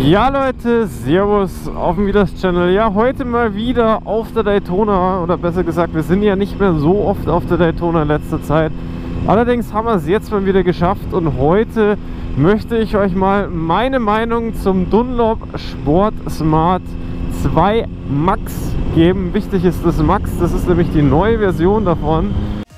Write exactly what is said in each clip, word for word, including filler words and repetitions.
Ja Leute, Servus auf dem Vidas Channel. Ja, heute mal wieder auf der Daytona, oder besser gesagt, wir sind ja nicht mehr so oft auf der Daytona in letzter Zeit. Allerdings haben wir es jetzt mal wieder geschafft und heute möchte ich euch mal meine Meinung zum Dunlop Sport Smart zwei Max geben. Wichtig ist das Max, das ist nämlich die neue Version davon.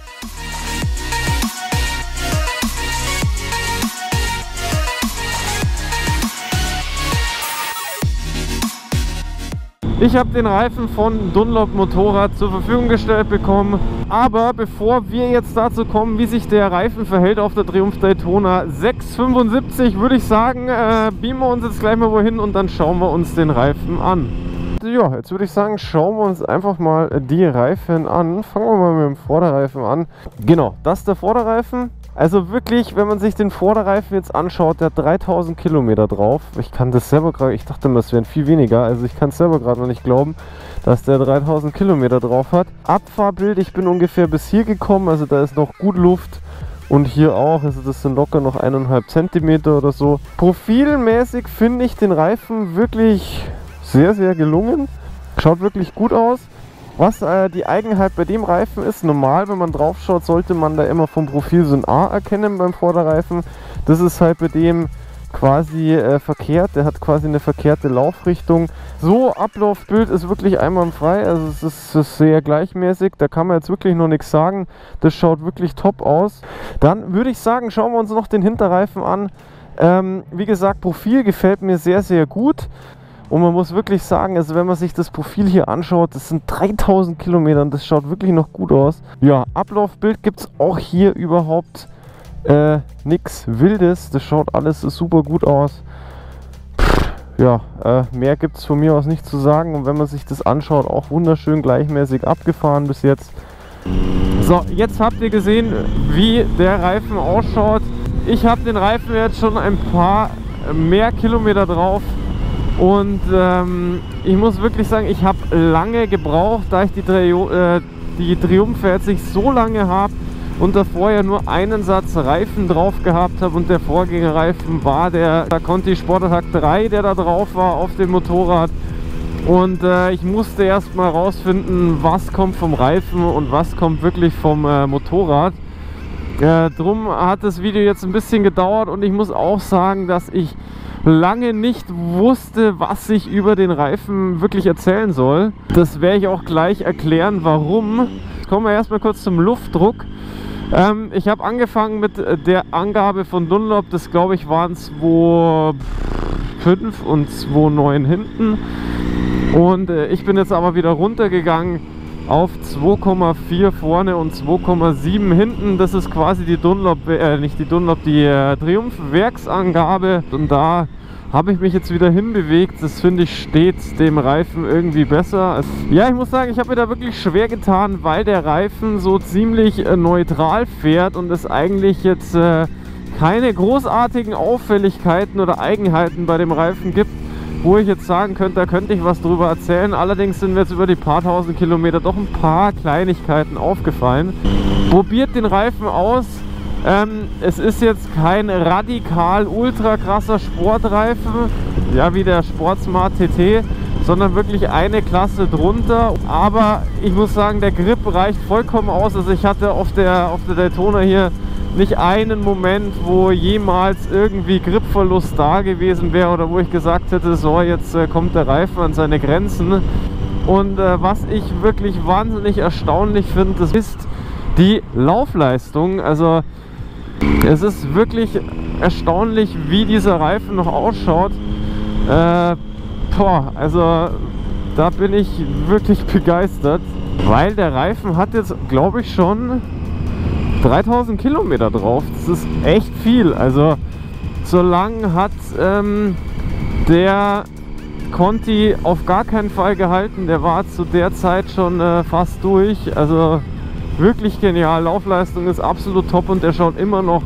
Ich habe den Reifen von Dunlop Motorrad zur Verfügung gestellt bekommen, aber bevor wir jetzt dazu kommen, wie sich der Reifen verhält auf der Triumph Daytona sechs fünfundsiebzig, würde ich sagen, äh, beamen wir uns jetzt gleich mal wohin und dann schauen wir uns den Reifen an. Ja, jetzt würde ich sagen, schauen wir uns einfach mal die Reifen an. Fangen wir mal mit dem Vorderreifen an. Genau, das ist der Vorderreifen. Also wirklich, wenn man sich den Vorderreifen jetzt anschaut, der hat dreitausend Kilometer drauf. Ich kann das selber gerade, ich dachte immer, es wären viel weniger. Also ich kann es selber gerade noch nicht glauben, dass der dreitausend Kilometer drauf hat. Abfahrbild, ich bin ungefähr bis hier gekommen, also da ist noch gut Luft. Und hier auch, also das sind locker noch eineinhalb Zentimeter oder so. Profilmäßig finde ich den Reifen wirklich sehr, sehr gelungen. Schaut wirklich gut aus. Was äh, die Eigenheit bei dem Reifen ist, normal, wenn man drauf schaut, sollte man da immer vom Profil so ein A erkennen beim Vorderreifen. Das ist halt bei dem quasi äh, verkehrt, der hat quasi eine verkehrte Laufrichtung. So, Ablaufbild ist wirklich einwandfrei, also es ist, es ist sehr gleichmäßig, da kann man jetzt wirklich noch nichts sagen. Das schaut wirklich top aus. Dann würde ich sagen, schauen wir uns noch den Hinterreifen an. Ähm, wie gesagt, Profil gefällt mir sehr, sehr gut. Und man muss wirklich sagen, also wenn man sich das Profil hier anschaut, das sind dreitausend Kilometer und das schaut wirklich noch gut aus. Ja, Ablaufbild gibt es auch hier überhaupt äh, nichts Wildes. Das schaut alles super gut aus. Pff, ja, äh, mehr gibt es von mir aus nicht zu sagen. Und wenn man sich das anschaut, auch wunderschön gleichmäßig abgefahren bis jetzt. So, jetzt habt ihr gesehen, wie der Reifen ausschaut. Ich habe den Reifen jetzt schon ein paar mehr Kilometer drauf. Und ähm, ich muss wirklich sagen, ich habe lange gebraucht, da ich die, Trio, äh, die Triumphe jetzt nicht so lange habe und davor ja nur einen Satz Reifen drauf gehabt habe und der Vorgängerreifen war der Conti Sportattack drei, der da drauf war auf dem Motorrad. Und äh, ich musste erst mal rausfinden, was kommt vom Reifen und was kommt wirklich vom äh, Motorrad. Äh, drum hat das Video jetzt ein bisschen gedauert und ich muss auch sagen, dass ich lange nicht wusste, was ich über den Reifen wirklich erzählen soll. Das werde ich auch gleich erklären, warum. Jetzt kommen wir erstmal kurz zum Luftdruck. Ähm, ich habe angefangen mit der Angabe von Dunlop, das glaube ich waren zwei Komma fünf und zwei Komma neun hinten. Und äh, ich bin jetzt aber wieder runtergegangen auf zwei Komma vier vorne und zwei Komma sieben hinten. Das ist quasi die Dunlop, äh, nicht die Dunlop, die äh, Triumph Werksangabe. Und da habe ich mich jetzt wieder hinbewegt. Das finde ich steht dem Reifen irgendwie besser. Ja, ich muss sagen, ich habe mir da wirklich schwer getan, weil der Reifen so ziemlich äh, neutral fährt und es eigentlich jetzt äh, keine großartigen Auffälligkeiten oder Eigenheiten bei dem Reifen gibt, wo ich jetzt sagen könnte, da könnte ich was drüber erzählen. Allerdings sind mir jetzt über die paar tausend Kilometer doch ein paar Kleinigkeiten aufgefallen. Probiert den Reifen aus. Ähm, es ist jetzt kein radikal ultra krasser Sportreifen, ja wie der Sport Smart T T, sondern wirklich eine Klasse drunter. Aber ich muss sagen, der Grip reicht vollkommen aus. Also ich hatte auf der, auf der Daytona hier nicht einen Moment, wo jemals irgendwie Gripverlust da gewesen wäre oder wo ich gesagt hätte, so jetzt äh, kommt der Reifen an seine Grenzen. Und äh, was ich wirklich wahnsinnig erstaunlich finde, das ist die Laufleistung. Also es ist wirklich erstaunlich, wie dieser Reifen noch ausschaut. Äh, boah, also da bin ich wirklich begeistert, weil der Reifen hat jetzt, glaube ich, schon dreitausend Kilometer drauf. Das ist echt viel. Also so lang hat ähm, der Conti auf gar keinen Fall gehalten. Der war zu der Zeit schon äh, fast durch. Also wirklich genial. Laufleistung ist absolut top und der schaut immer noch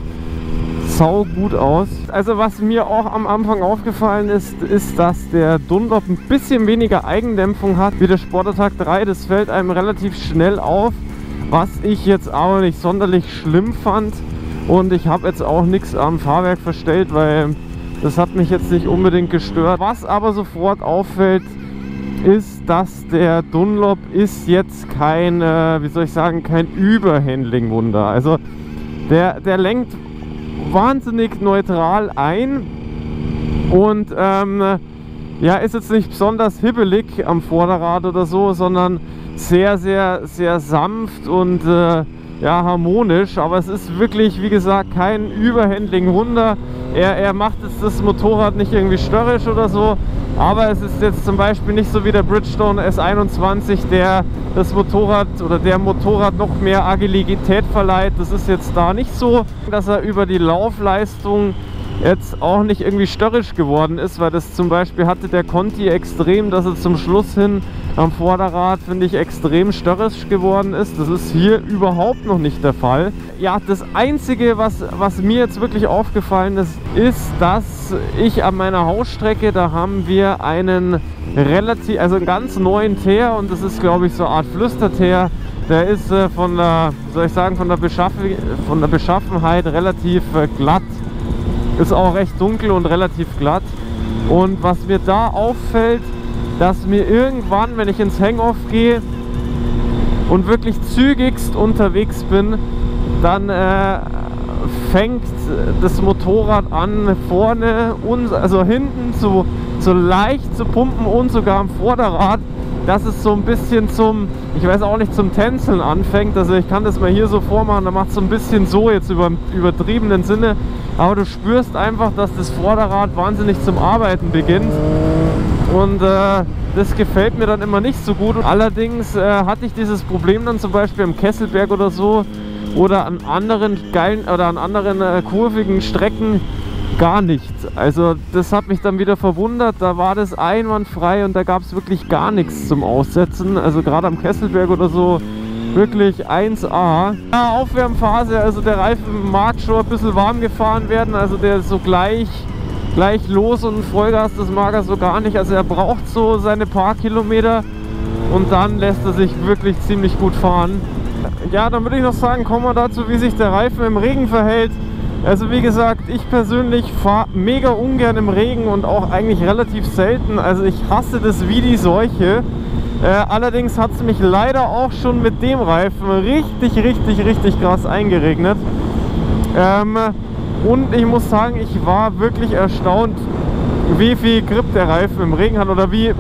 sau gut aus. Also was mir auch am Anfang aufgefallen ist, ist, dass der Dunlop ein bisschen weniger Eigendämpfung hat wie der Sportattack drei. Das fällt einem relativ schnell auf. Was ich jetzt aber nicht sonderlich schlimm fand und ich habe jetzt auch nichts am Fahrwerk verstellt, weil Das hat mich jetzt nicht unbedingt gestört. Was aber sofort auffällt, ist, dass der Dunlop ist jetzt kein, äh, wie soll ich sagen, kein Überhandling-Wunder. Also der, der lenkt wahnsinnig neutral ein und ähm, ja, ist jetzt nicht besonders hibbelig am Vorderrad oder so, sondern sehr, sehr, sehr sanft und äh, ja, harmonisch. Aber es ist wirklich, wie gesagt, kein Überhandling-Wunder. Er, er macht jetzt das Motorrad nicht irgendwie störrisch oder so, aber es ist jetzt zum Beispiel nicht so wie der Bridgestone S einundzwanzig, der das Motorrad oder der Motorrad noch mehr Agilität verleiht. Das ist jetzt da nicht so, dass er über die Laufleistung jetzt auch nicht irgendwie störrisch geworden ist, weil das zum Beispiel hatte der Conti extrem, dass er zum Schluss hin am Vorderrad, finde ich, extrem störrisch geworden ist. Das ist hier überhaupt noch nicht der Fall. Ja, das Einzige, was, was mir jetzt wirklich aufgefallen ist, ist, dass ich an meiner Hausstrecke, da haben wir einen relativ, also einen ganz neuen Teer und das ist, glaube ich, so eine Art Flüsterteer. Der ist äh, von der, soll ich sagen, von der, Beschaff von der Beschaffenheit relativ äh, glatt. Ist auch recht dunkel und relativ glatt. Und was mir da auffällt, dass mir irgendwann, wenn ich ins Hang-Off gehe und wirklich zügigst unterwegs bin, dann äh, fängt das Motorrad an, vorne und also hinten so, so leicht zu pumpen und sogar am Vorderrad, dass es so ein bisschen zum, ich weiß auch nicht, zum Tänzeln anfängt. Also ich kann das mal hier so vormachen, da macht es so ein bisschen so jetzt über übertriebenen Sinne, aber du spürst einfach, dass das Vorderrad wahnsinnig zum Arbeiten beginnt und äh, das gefällt mir dann immer nicht so gut. Allerdings äh, hatte ich dieses Problem dann zum Beispiel am Kesselberg oder so oder an anderen geilen oder an anderen äh, kurvigen Strecken gar nicht. Also das hat mich dann wieder verwundert, da war das einwandfrei und da gab es wirklich gar nichts zum Aussetzen. Also gerade am Kesselberg oder so wirklich eins A. Ja, Aufwärmphase, also der Reifen mag schon ein bisschen warm gefahren werden, also der ist so gleich, gleich los und Vollgas, das mag er so gar nicht. Also er braucht so seine paar Kilometer und dann lässt er sich wirklich ziemlich gut fahren. Ja, dann würde ich noch sagen, kommen wir dazu, wie sich der Reifen im Regen verhält. Also wie gesagt, ich persönlich fahre mega ungern im Regen und auch eigentlich relativ selten. Also ich hasse das wie die Seuche. Äh, allerdings hat es mich leider auch schon mit dem Reifen richtig, richtig, richtig krass eingeregnet. Ähm, und ich muss sagen, ich war wirklich erstaunt, wie viel Grip der Reifen im Regen hat oder wie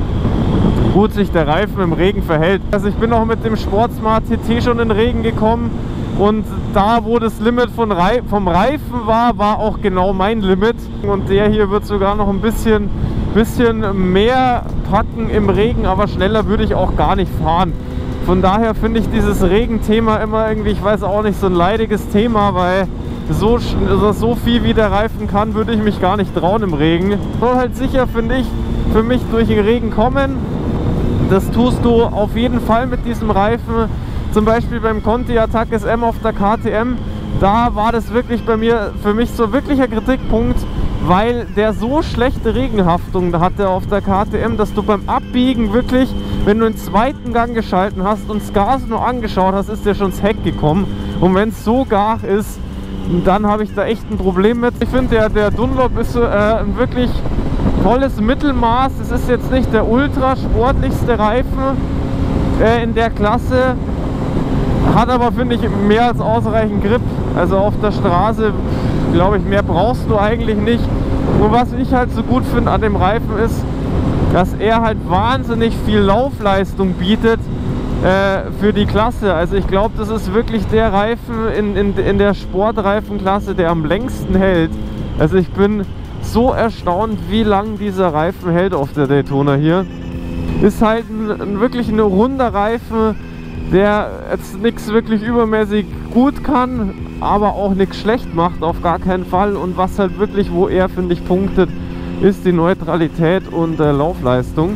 gut sich der Reifen im Regen verhält. Also ich bin auch mit dem Sportsmart T T schon in den Regen gekommen. Und da, wo das Limit von Re vom Reifen war, war auch genau mein Limit. Und der hier wird sogar noch ein bisschen, bisschen mehr packen im Regen, aber schneller würde ich auch gar nicht fahren. Von daher finde ich dieses Regenthema immer irgendwie, ich weiß auch nicht, so ein leidiges Thema, weil so, so viel wie der Reifen kann, würde ich mich gar nicht trauen im Regen. Soll halt sicher, finde ich, für mich durch den Regen kommen. Das tust du auf jeden Fall mit diesem Reifen. Zum Beispiel beim Conti Attack S M auf der K T M, da war das wirklich bei mir, für mich so wirklicher Kritikpunkt, weil der so schlechte Regenhaftung hatte auf der K T M, dass du beim Abbiegen wirklich, wenn du den zweiten Gang geschalten hast und das Gas nur angeschaut hast, ist der schon ins Heck gekommen. Und wenn es so gar ist, dann habe ich da echt ein Problem mit. Ich finde, der, der Dunlop ist äh, ein wirklich tolles Mittelmaß. Es ist jetzt nicht der ultra sportlichste Reifen äh, in der Klasse. Hat aber, finde ich, mehr als ausreichend Grip. Also auf der Straße, glaube ich, mehr brauchst du eigentlich nicht. Und was ich halt so gut finde an dem Reifen ist, dass er halt wahnsinnig viel Laufleistung bietet äh, für die Klasse. Also ich glaube, das ist wirklich der Reifen in, in, in der Sportreifenklasse, der am längsten hält. Also ich bin so erstaunt, wie lang dieser Reifen hält auf der Daytona hier. Ist halt ein, ein, wirklich ein runder Reifen, der jetzt nichts wirklich übermäßig gut kann, aber auch nichts schlecht macht, auf gar keinen Fall. Und was halt wirklich, wo er, finde ich, punktet, ist die Neutralität und äh, Laufleistung.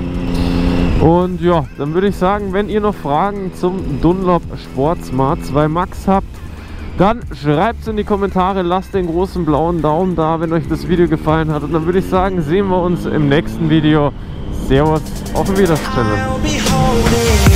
Und ja, dann würde ich sagen, wenn ihr noch Fragen zum Dunlop Sportsmart zwei Max habt, dann schreibt es in die Kommentare, lasst den großen blauen Daumen da, wenn euch das Video gefallen hat. Und dann würde ich sagen, sehen wir uns im nächsten Video. Servus, auf Wiedersehen.